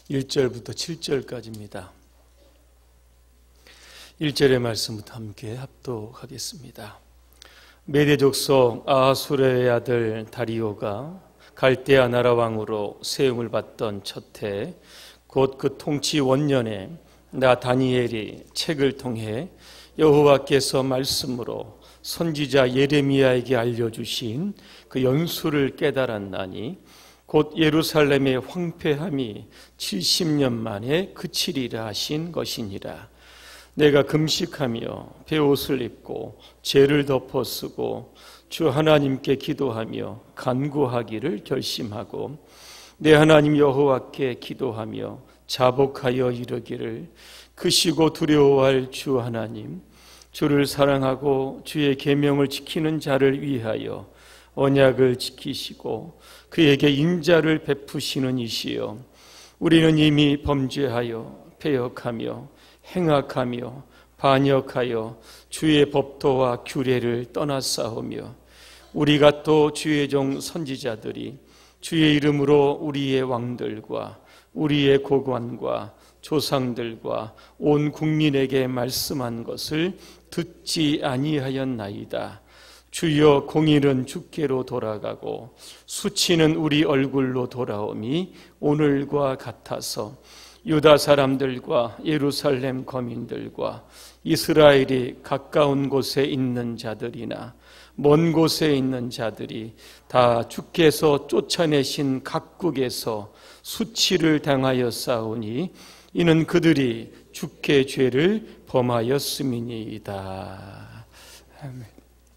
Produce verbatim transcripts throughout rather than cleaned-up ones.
일 절부터 칠 절까지입니다. 일 절의 말씀부터 함께 합독하겠습니다. 메대 족속 아하수르의 아들 다리오가 갈대아 나라 왕으로 세움을 받던 첫해 곧 그 통치 원년에 나 다니엘이 책을 통해 여호와께서 말씀으로 선지자 예레미야에게 알려주신 그 연수를 깨달았나니 곧 예루살렘의 황폐함이 칠십 년 만에 그치리라 하신 것이니라. 내가 금식하며 베옷을 입고 죄를 덮어 쓰고 주 하나님께 기도하며 간구하기를 결심하고 내 하나님 여호와께 기도하며 자복하여 이르기를 크시고 두려워할 주 하나님, 주를 사랑하고 주의 계명을 지키는 자를 위하여 언약을 지키시고 그에게 인자를 베푸시는 이시여, 우리는 이미 범죄하여 패역하며 행악하며 반역하여 주의 법도와 규례를 떠나싸우며 우리가 또 주의 종 선지자들이 주의 이름으로 우리의 왕들과 우리의 고관과 조상들과 온 국민에게 말씀한 것을 듣지 아니하였나이다. 주여, 공의는 주께로 돌아가고 수치는 우리 얼굴로 돌아옴이 오늘과 같아서 유다 사람들과 예루살렘 거민들과 이스라엘이 가까운 곳에 있는 자들이나 먼 곳에 있는 자들이 다 주께서 쫓아내신 각국에서 수치를 당하여 싸우니 이는 그들이 주께 죄를 범하였음이니이다. 아멘.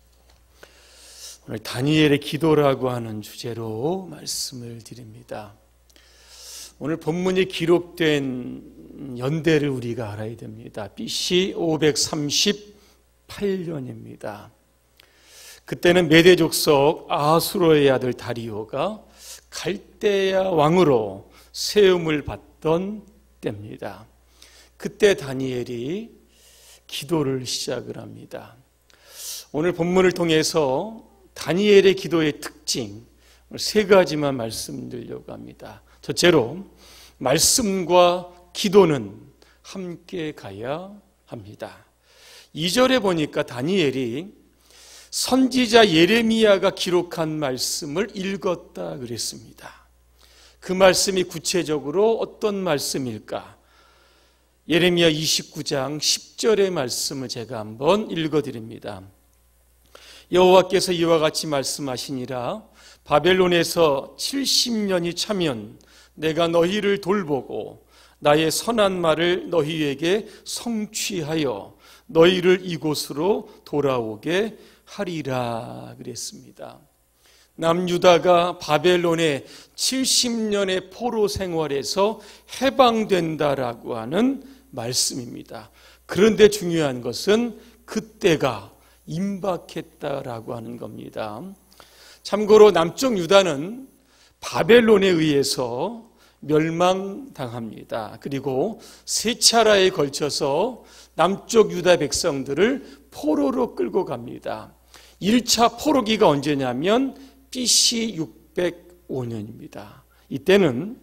오늘 다니엘의 기도라고 하는 주제로 말씀을 드립니다. 오늘 본문이 기록된 연대를 우리가 알아야 됩니다. 비씨 오백삼십팔 년입니다. 그때는 메대 족속 아하수르의 아들 다리오가 갈대아 왕으로 세움을 받던 때입니다. 그때 다니엘이 기도를 시작을 합니다. 오늘 본문을 통해서 다니엘의 기도의 특징 세 가지만 말씀드리려고 합니다. 첫째로, 말씀과 기도는 함께 가야 합니다. 이 절에 보니까 다니엘이 선지자 예레미야가 기록한 말씀을 읽었다 그랬습니다. 그 말씀이 구체적으로 어떤 말씀일까? 예레미야 이십구 장 십 절의 말씀을 제가 한번 읽어드립니다. 여호와께서 이와 같이 말씀하시니라. 바벨론에서 칠십 년이 차면 내가 너희를 돌보고 나의 선한 말을 너희에게 성취하여 너희를 이곳으로 돌아오게 하리라 그랬습니다. 남유다가 바벨론의 칠십 년의 포로 생활에서 해방된다라고 하는 말씀입니다. 그런데 중요한 것은 그때가 임박했다라고 하는 겁니다. 참고로 남쪽 유다는 바벨론에 의해서 멸망당합니다. 그리고 세 차례에 걸쳐서 남쪽 유다 백성들을 포로로 끌고 갑니다. 일 차 포로기가 언제냐면 비씨 육백오 년입니다. 이때는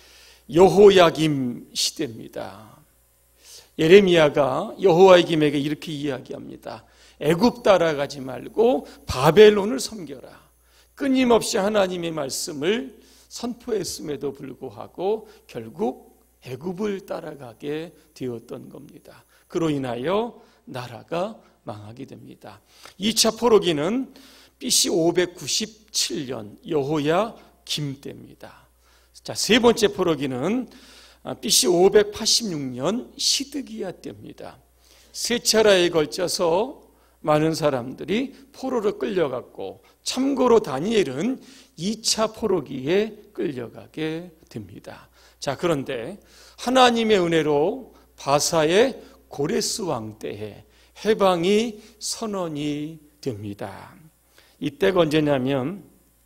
여호야김 시대입니다. 예레미야가 여호야김에게 이렇게 이야기합니다. 애굽 따라가지 말고 바벨론을 섬겨라. 끊임없이 하나님의 말씀을 선포했음에도 불구하고 결국 애굽을 따라가게 되었던 겁니다. 그로 인하여 나라가 망하게 됩니다. 이 차 포로기는 비씨 오백구십칠 년 여호야김 때입니다. 자, 세 번째 포로기는 비씨 오백팔십육 년 시드기야 때입니다. 세 차례에 걸쳐서 많은 사람들이 포로로 끌려갔고, 참고로 다니엘은 이 차 포로기에 끌려가게 됩니다. 자, 그런데 하나님의 은혜로 바사의 고레스 왕 때에 해방이 선언이 됩니다. 이때가 언제냐면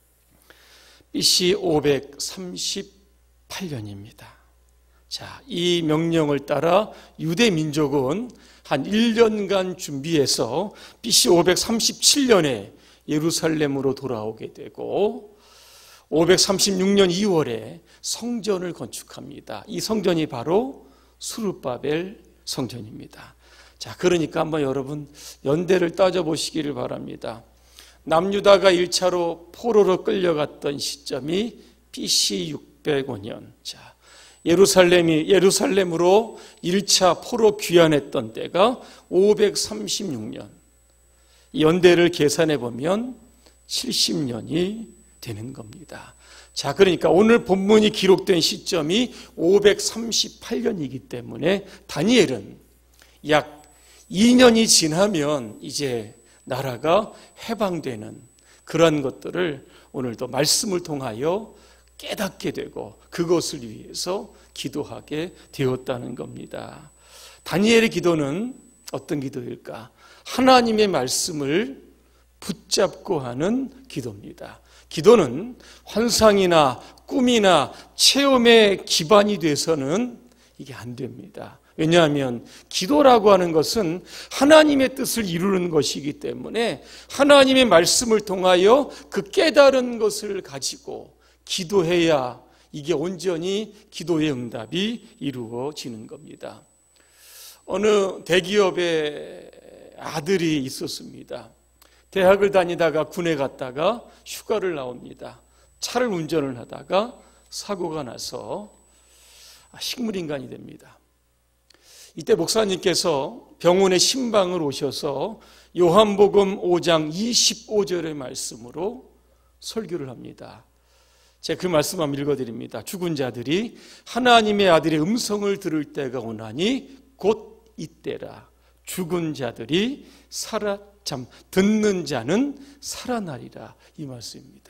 비씨 오백삼십팔 년입니다. 자, 이 명령을 따라 유대 민족은 한 일 년간 준비해서 비씨 오백삼십칠 년에 예루살렘으로 돌아오게 되고, 오백삼십육 년 이월에 성전을 건축합니다. 이 성전이 바로 수르바벨 성전입니다. 자, 그러니까 한번 여러분 연대를 따져보시기를 바랍니다. 남유다가 일 차로 포로로 끌려갔던 시점이 비씨 육백오 년. 자, 예루살렘이 예루살렘으로 일 차 포로 귀환했던 때가 오백삼십육 년. 연대를 계산해 보면 칠십 년이 되는 겁니다. 자, 그러니까 오늘 본문이 기록된 시점이 오백삼십팔 년이기 때문에 다니엘은 약 이 년이 지나면 이제 나라가 해방되는 그런 것들을 오늘도 말씀을 통하여 깨닫게 되고 그것을 위해서 기도하게 되었다는 겁니다. 다니엘의 기도는 어떤 기도일까? 하나님의 말씀을 붙잡고 하는 기도입니다. 기도는 환상이나 꿈이나 체험의 기반이 돼서는 이게 안 됩니다. 왜냐하면 기도라고 하는 것은 하나님의 뜻을 이루는 것이기 때문에 하나님의 말씀을 통하여 그 깨달은 것을 가지고 기도해야 이게 온전히 기도의 응답이 이루어지는 겁니다. 어느 대기업의 아들이 있었습니다. 대학을 다니다가 군에 갔다가 휴가를 나옵니다. 차를 운전을 하다가 사고가 나서 식물인간이 됩니다. 이때 목사님께서 병원에 신방을 오셔서 요한복음 오 장 이십오 절의 말씀으로 설교를 합니다. 제가 그 말씀 한번 읽어드립니다. 죽은 자들이 하나님의 아들의 음성을 들을 때가 오나니 곧 이때라. 죽은 자들이 살아 참 듣는 자는 살아나리라. 이 말씀입니다.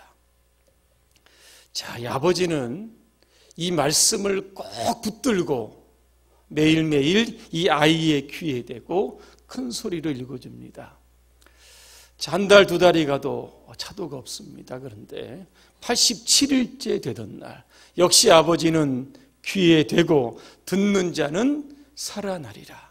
자, 이 아버지는 이 말씀을 꼭 붙들고 매일매일 이 아이의 귀에 대고 큰 소리를 읽어줍니다. 한 달, 두 달이 가도 차도가 없습니다. 그런데 팔십칠 일째 되던 날 역시 아버지는 귀에 대고 듣는 자는 살아나리라.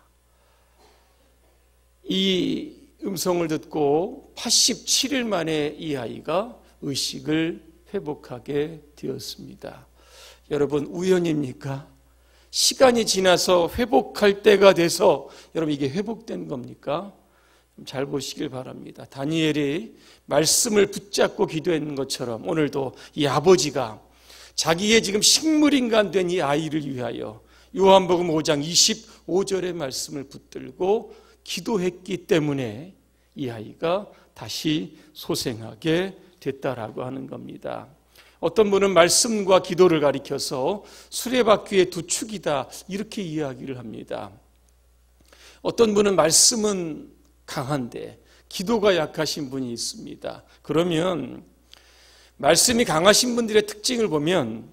이 음성을 듣고 팔십칠 일 만에 이 아이가 의식을 회복하게 되었습니다. 여러분, 우연입니까? 시간이 지나서 회복할 때가 돼서 여러분 이게 회복된 겁니까? 잘 보시길 바랍니다. 다니엘이 말씀을 붙잡고 기도했는 것처럼 오늘도 이 아버지가 자기의 지금 식물인간 된 이 아이를 위하여 요한복음 오 장 이십오 절의 말씀을 붙들고 기도했기 때문에 이 아이가 다시 소생하게 됐다라고 하는 겁니다. 어떤 분은 말씀과 기도를 가리켜서 수레바퀴의 두 축이다 이렇게 이야기를 합니다. 어떤 분은 말씀은 강한데 기도가 약하신 분이 있습니다. 그러면 말씀이 강하신 분들의 특징을 보면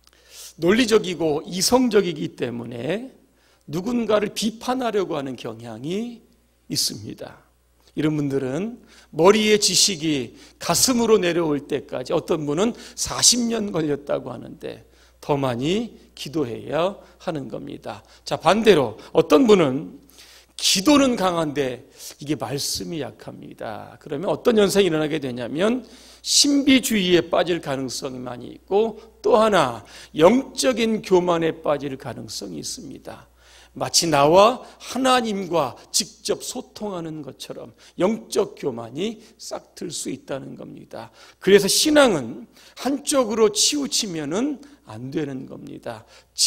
논리적이고 이성적이기 때문에 누군가를 비판하려고 하는 경향이 있습니다. 이런 분들은 머리의 지식이 가슴으로 내려올 때까지 어떤 분은 사십 년 걸렸다고 하는데 더 많이 기도해야 하는 겁니다. 자, 반대로 어떤 분은 기도는 강한데 이게 말씀이 약합니다. 그러면 어떤 현상이 일어나게 되냐면 신비주의에 빠질 가능성이 많이 있고 또 하나 영적인 교만에 빠질 가능성이 있습니다. 마치 나와 하나님과 직접 소통하는 것처럼 영적 교만이 싹틀 수 있다는 겁니다. 그래서 신앙은 한쪽으로 치우치면은 안 되는 겁니다.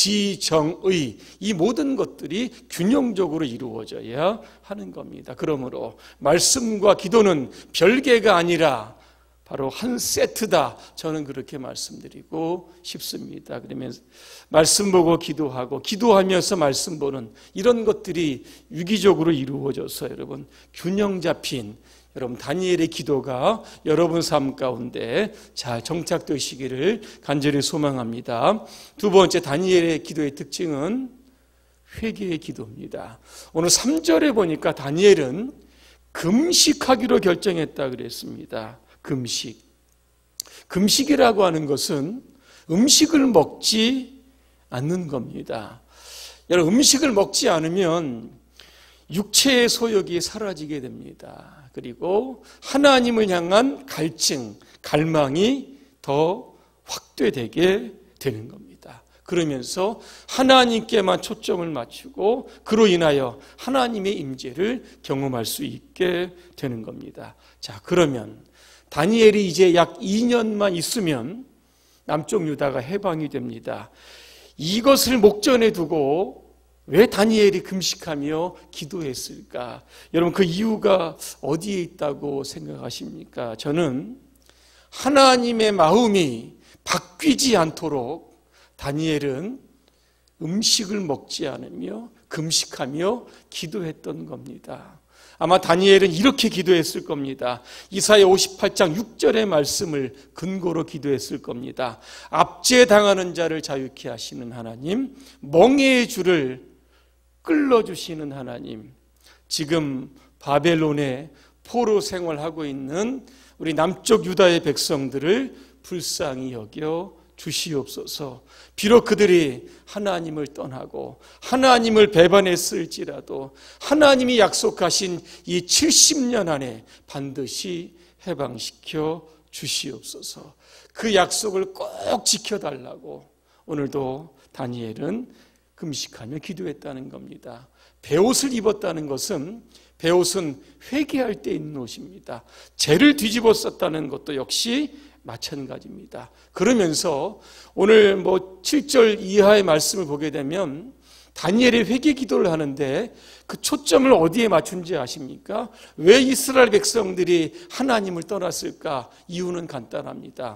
지정의 이 모든 것들이 균형적으로 이루어져야 하는 겁니다. 그러므로 말씀과 기도는 별개가 아니라 바로 한 세트다. 저는 그렇게 말씀드리고 싶습니다. 그러면 말씀 보고 기도하고 기도하면서 말씀 보는 이런 것들이 유기적으로 이루어져서 여러분 균형 잡힌 여러분 다니엘의 기도가 여러분 삶 가운데 잘 정착되시기를 간절히 소망합니다. 두 번째 다니엘의 기도의 특징은 회개의 기도입니다. 오늘 삼 절에 보니까 다니엘은 금식하기로 결정했다 그랬습니다. 금식. 금식이라고 하는 것은 음식을 먹지 않는 겁니다. 여러분, 음식을 먹지 않으면 육체의 소욕이 사라지게 됩니다. 그리고 하나님을 향한 갈증, 갈망이 더 확대되게 되는 겁니다. 그러면서 하나님께만 초점을 맞추고 그로 인하여 하나님의 임재를 경험할 수 있게 되는 겁니다. 자, 그러면 다니엘이 이제 약 이 년만 있으면 남쪽 유다가 해방이 됩니다. 이것을 목전에 두고 왜 다니엘이 금식하며 기도했을까? 여러분, 그 이유가 어디에 있다고 생각하십니까? 저는 하나님의 마음이 바뀌지 않도록 다니엘은 음식을 먹지 않으며 금식하며 기도했던 겁니다. 아마 다니엘은 이렇게 기도했을 겁니다. 이사야 오십팔 장 육 절의 말씀을 근거로 기도했을 겁니다. 압제당하는 자를 자유케 하시는 하나님, 멍에의 줄을 끌어주시는 하나님, 지금 바벨론에 포로 생활하고 있는 우리 남쪽 유다의 백성들을 불쌍히 여겨 주시옵소서. 비록 그들이 하나님을 떠나고 하나님을 배반했을지라도 하나님이 약속하신 이 칠십 년 안에 반드시 해방시켜 주시옵소서. 그 약속을 꼭 지켜달라고 오늘도 다니엘은 금식하며 기도했다는 겁니다. 베옷을 입었다는 것은, 베옷은 회개할 때 입는 옷입니다. 죄를 뒤집어 썼다는 것도 역시 마찬가지입니다. 그러면서 오늘 뭐 칠 절 이하의 말씀을 보게 되면 다니엘이 회개 기도를 하는데 그 초점을 어디에 맞춘지 아십니까? 왜 이스라엘 백성들이 하나님을 떠났을까? 이유는 간단합니다.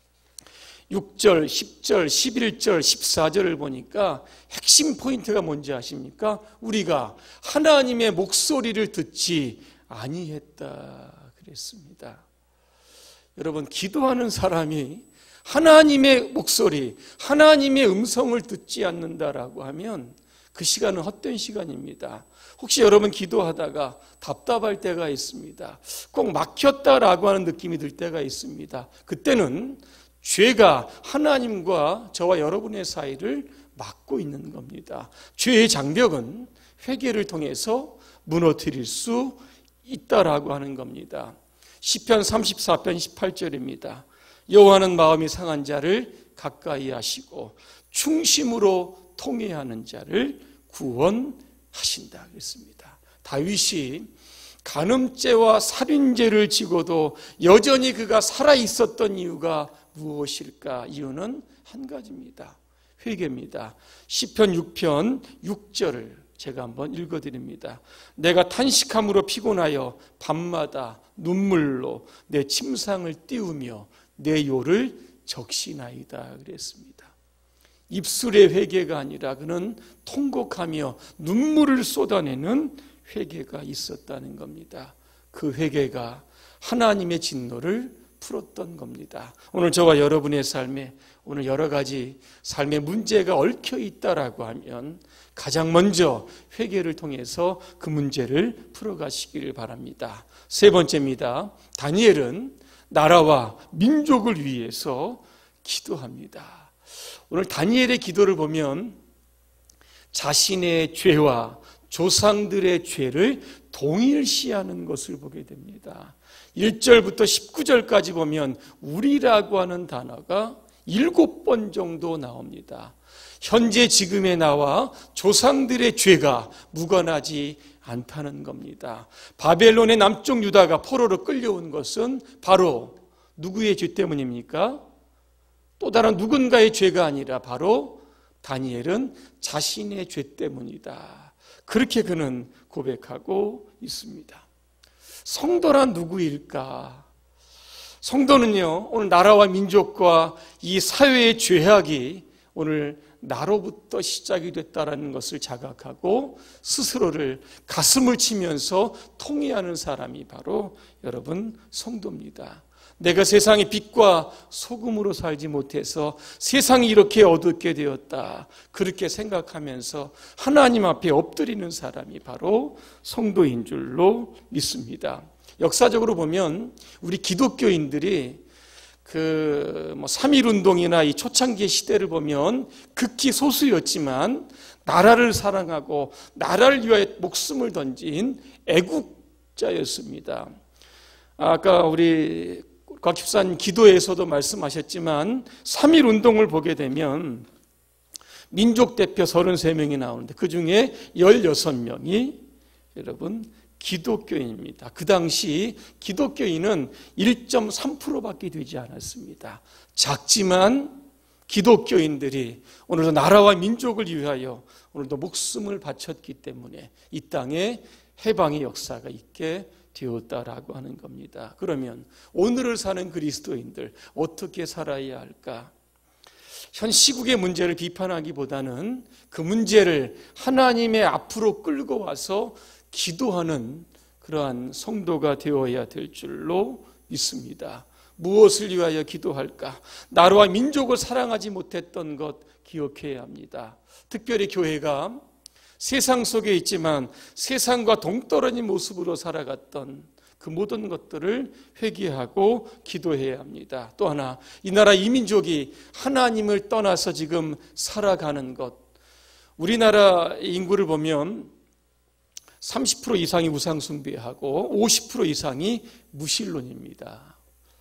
육 절, 십 절, 십일 절, 십사 절을 보니까 핵심 포인트가 뭔지 아십니까? 우리가 하나님의 목소리를 듣지 아니했다 그랬습니다. 여러분, 기도하는 사람이 하나님의 목소리, 하나님의 음성을 듣지 않는다라고 하면 그 시간은 헛된 시간입니다. 혹시 여러분 기도하다가 답답할 때가 있습니다. 꼭 막혔다라고 하는 느낌이 들 때가 있습니다. 그때는 죄가 하나님과 저와 여러분의 사이를 막고 있는 겁니다. 죄의 장벽은 회개를 통해서 무너뜨릴 수 있다라고 하는 겁니다. 시편 삼십사 편 십팔 절입니다. 여호와는 마음이 상한 자를 가까이 하시고 충심으로 통회하는 자를 구원하신다 그랬습니다. 다윗이 간음죄와 살인죄를 지고도 여전히 그가 살아 있었던 이유가 무엇일까? 이유는 한 가지입니다. 회개입니다. 시편 육 편 육 절을 제가 한번 읽어드립니다. 내가 탄식함으로 피곤하여 밤마다 눈물로 내 침상을 띄우며 내 요를 적시나이다 그랬습니다. 입술의 회개가 아니라 그는 통곡하며 눈물을 쏟아내는 회개가 있었다는 겁니다. 그 회개가 하나님의 진노를 풀었던 겁니다. 오늘 저와 여러분의 삶에 오늘 여러 가지 삶의 문제가 얽혀 있다라고 하면 가장 먼저 회개를 통해서 그 문제를 풀어가시기를 바랍니다. 세 번째입니다. 다니엘은 나라와 민족을 위해서 기도합니다. 오늘 다니엘의 기도를 보면 자신의 죄와 조상들의 죄를 동일시하는 것을 보게 됩니다. 일 절부터 십구 절까지 보면 우리라고 하는 단어가 일곱 번 정도 나옵니다. 현재 지금의 나와 조상들의 죄가 무관하지 않다는 겁니다. 바벨론의 남쪽 유다가 포로로 끌려온 것은 바로 누구의 죄 때문입니까? 또 다른 누군가의 죄가 아니라 바로 다니엘은 자신의 죄 때문이다. 그렇게 그는 고백하고 있습니다. 성도란 누구일까? 성도는요, 오늘 나라와 민족과 이 사회의 죄악이 오늘 나로부터 시작이 됐다라는 것을 자각하고 스스로를 가슴을 치면서 통회하는 사람이 바로 여러분 성도입니다. 내가 세상의 빛과 소금으로 살지 못해서 세상이 이렇게 어둡게 되었다. 그렇게 생각하면서 하나님 앞에 엎드리는 사람이 바로 성도인 줄로 믿습니다. 역사적으로 보면 우리 기독교인들이 그 뭐 삼일 운동이나 이 초창기 시대를 보면 극히 소수였지만 나라를 사랑하고 나라를 위하여 목숨을 던진 애국자였습니다. 아까 우리 곽 집사님 기도에서도 말씀하셨지만 삼일 운동을 보게 되면 민족 대표 서른세 명이 나오는데 그중에 열여섯 명이 여러분 기독교인입니다. 그 당시 기독교인은 일 점 삼 퍼센트밖에 되지 않았습니다. 작지만 기독교인들이 오늘도 나라와 민족을 위하여 오늘도 목숨을 바쳤기 때문에 이 땅에 해방의 역사가 있게 되었다라고 하는 겁니다. 그러면 오늘을 사는 그리스도인들 어떻게 살아야 할까? 현 시국의 문제를 비판하기보다는 그 문제를 하나님의 앞으로 끌고 와서 기도하는 그러한 성도가 되어야 될 줄로 믿습니다. 무엇을 위하여 기도할까? 나라와 민족을 사랑하지 못했던 것 기억해야 합니다. 특별히 교회가 세상 속에 있지만 세상과 동떨어진 모습으로 살아갔던 그 모든 것들을 회개하고 기도해야 합니다. 또 하나, 이 나라 이 민족이 하나님을 떠나서 지금 살아가는 것. 우리나라 인구를 보면 삼십 퍼센트 이상이 우상숭배하고 오십 퍼센트 이상이 무신론입니다.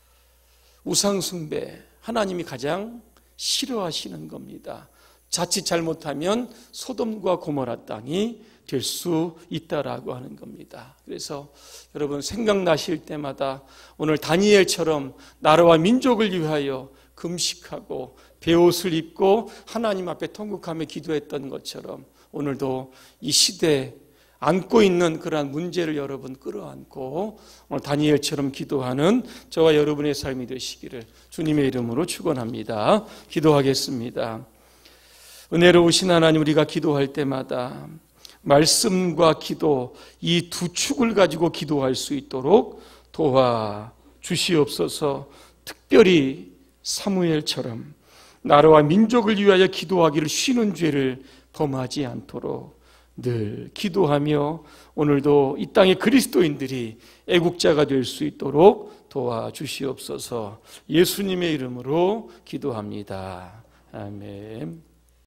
우상숭배, 하나님이 가장 싫어하시는 겁니다. 자칫 잘못하면 소돔과 고모라 땅이 될 수 있다라고 하는 겁니다. 그래서 여러분 생각나실 때마다 오늘 다니엘처럼 나라와 민족을 위하여 금식하고 베옷을 입고 하나님 앞에 통곡하며 기도했던 것처럼 오늘도 이 시대에 안고 있는 그러한 문제를 여러분 끌어안고 오늘 다니엘처럼 기도하는 저와 여러분의 삶이 되시기를 주님의 이름으로 축원합니다. 기도하겠습니다. 은혜로우신 하나님, 우리가 기도할 때마다 말씀과 기도 이 두 축을 가지고 기도할 수 있도록 도와 주시옵소서. 특별히 사무엘처럼 나라와 민족을 위하여 기도하기를 쉬는 죄를 범하지 않도록 늘 기도하며 오늘도 이 땅의 그리스도인들이 애국자가 될 수 있도록 도와주시옵소서. 예수님의 이름으로 기도합니다. 아멘.